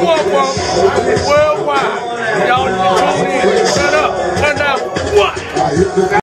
up worldwide. Y'all need to tune in. Shut up. Turn down. What?